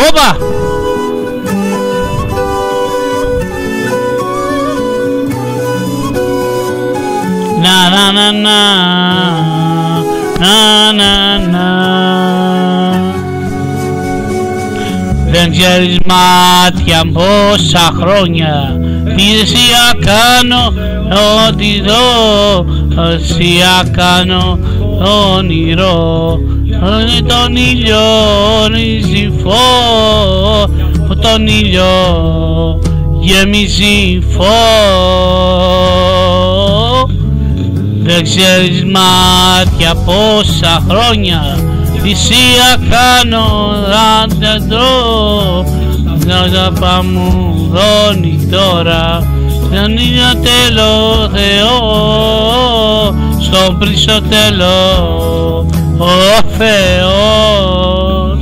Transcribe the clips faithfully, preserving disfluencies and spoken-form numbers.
Όπα! Να να να να να να να. Δεν ξέρεις μάτια πόσα χρόνια θυσία κάνω, ότι δω θυσία κάνω όνειρο, τον ήλιο ονίζει φως, τον ήλιο γεμίζει φως. Δεν ξέρεις μάτια πόσα χρόνια θυσία κάνω, αν δεν τρώω να πάμε δώνει τώρα, δεν είναι τέλος Θεό, στον πρίσο τέλος ο Θεός.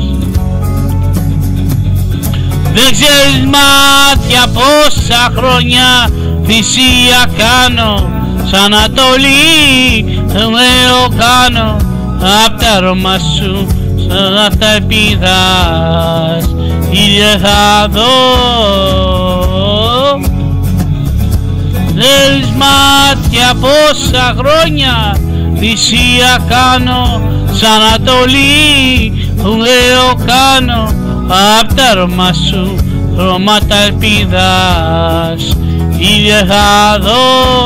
Δεν ξέρεις μάτια πόσα χρόνια θυσία κάνω, σαν Ανατολή λέω κάνω, απ' τα αρώμα σου σαν απ' τα ελπίδας ήλιε θα δω. Θέλεις μάτια πόσα χρόνια θυσία κάνω, σαν Ανατολή λέω κάνω, απ' τα αρώμα σου χρώματα ελπίδας ήλιε θα δω.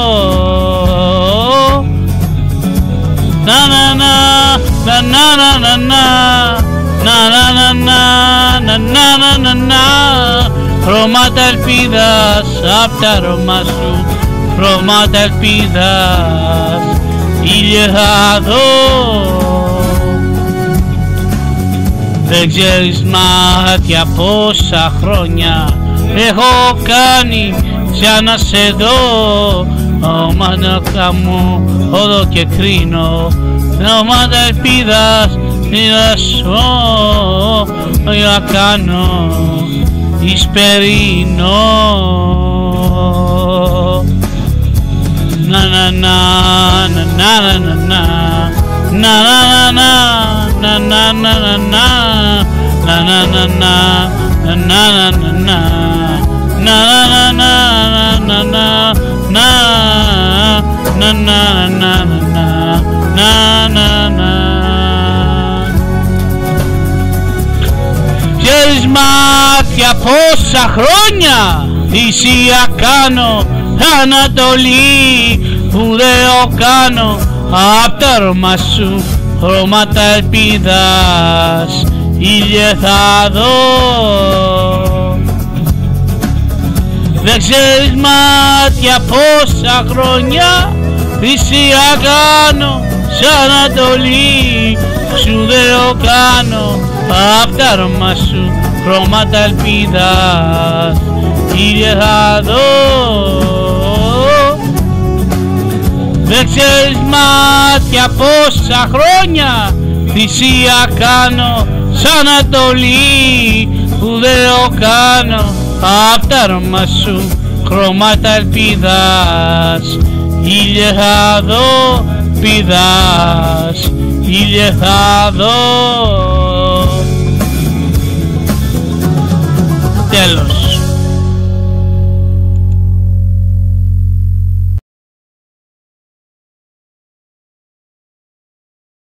Να να να να να να να να να να να να να, χρώματα ελπίδας απ' τα αρώμα σου, χρώματα ελπίδας ήλιε θα δω. Δεν ξέρεις μάτια πόσα χρόνια έχω κάνει για να σε δω, μάνα μου όδο και κρίνω, χρώματα ελπίδας μοιρασώ, για κάνω ισπερινό. Να να να να να να να να να να να να να να να. Ξέρεις μάτια πόσα χρόνια θυσία κάνω, Ανατολή που δεν κάνω, απ' τα αρώμα σου χρώματα ελπίδας ήλιε θα δω. Δεν ξέρεις μάτια πόσα χρόνια θυσία κάνω, σαν Ανατολή σου δεν κάνω, απ' τα αρώμα σου χρώματα ελπίδας ήλιε θα δω. Δεν ξέρεις μάτια πόσα χρόνια θυσία κάνω, σαν Ανατολή που δεν κάνω, απ' τα αρώμα σου χρώματα ελπίδας ήλιε θα δω, πηδάς ήλιε θα δω.